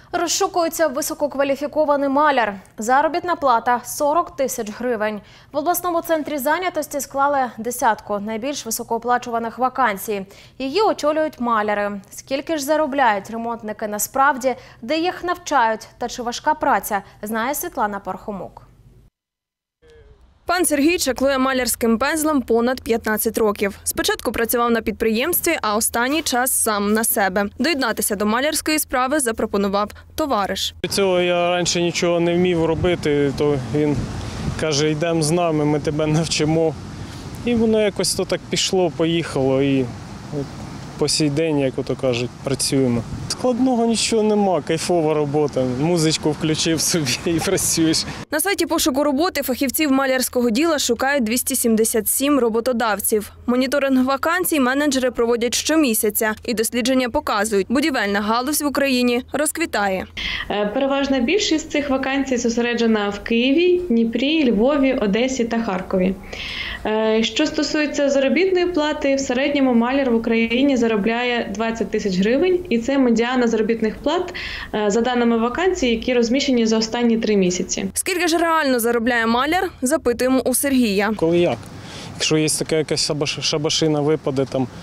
Розшукується висококваліфікований маляр. Заробітна плата – 40 тисяч гривень. В обласному центрі зайнятості склали десятку найбільш високооплачуваних вакансій. Її очолюють маляри. Скільки ж заробляють ремонтники насправді, де їх навчають та чи важка праця, знає Світлана Пархомук. Пан Сергій чаклує малярським пензлем понад 15 років. Спочатку працював на підприємстві, а останній час сам на себе. Доєднатися до малярської справи запропонував товариш. Цього я раніше нічого не вмів робити, то він каже, йдемо з нами, ми тебе навчимо. І воно якось то так пішло, поїхало і по сей день, як ото кажуть, працюємо. Складного нічого нема, кайфова робота. Музичку включив собі і працюєш. На сайті пошуку роботи фахівців малярського діла шукають 277 роботодавців. Моніторинг вакансій менеджери проводять щомісяця. І дослідження показують, будівельна галузь в Україні розквітає. Переважна більшість цих вакансій зосереджена в Києві, Дніпрі, Львові, Одесі та Харкові. Що стосується заробітної плати, в середньому маляр в Україні заробляє 20 тисяч гривень. І це медіана заробітних плат за даними вакансій, які розміщені за останні 3 місяці. Скільки ж реально заробляє маляр, запитуємо у Сергія. Коли як? Якщо є така якась шабашина випаде,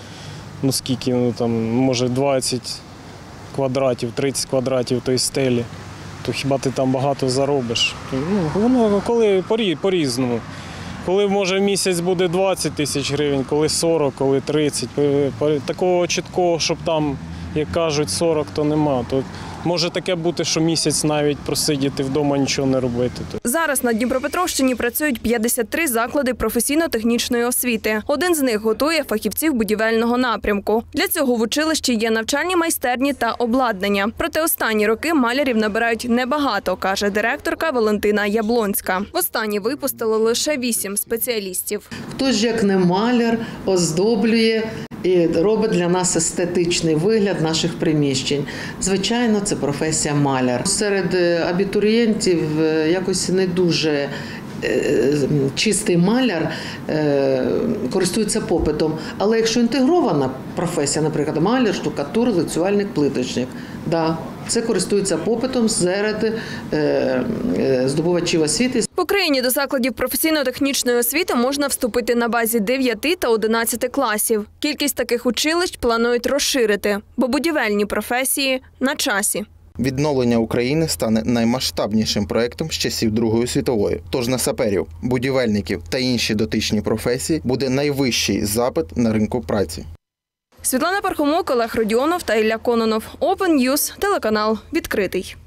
може 20 квадратів, 30 квадратів тої стелі, то хіба ти там багато заробиш? Воно коли по-різному. Коли, може, місяць буде 20 тисяч гривень, коли 40, коли 30. Такого чіткого, щоб там, як кажуть, 40, то нема. То може таке бути, що місяць навіть просидіти вдома, нічого не робити. Зараз на Дніпропетровщині працюють 53 заклади професійно-технічної освіти. Один з них готує фахівців будівельного напрямку. Для цього в училищі є навчальні майстерні та обладнання. Проте останні роки малярів набирають небагато, каже директорка Валентина Яблонська. Востаннє випустили лише 8 спеціалістів. Хтось, як не маляр, оздоблює і робить для нас естетичний вигляд наших приміщень. Звичайно, це професія маляр. Серед абітурієнтів якось не дуже чистий маляр користується попитом. Але якщо інтегрована професія, наприклад, маляр, штукатур, лицювальник, плиточник, це користується попитом серед здобувачів освіти. В Україні до закладів професійно-технічної освіти можна вступити на базі 9 та 11 класів. Кількість таких училищ планують розширити, бо будівельні професії на часі. Відновлення України стане наймасштабнішим проєктом з часів Другої світової. Тож на саперів, будівельників та інші дотичні професії буде найвищий запит на ринку праці. Світлана Пархомук, Олег Родіонов та Ілля Кононов. Open News, телеканал «Відкритий».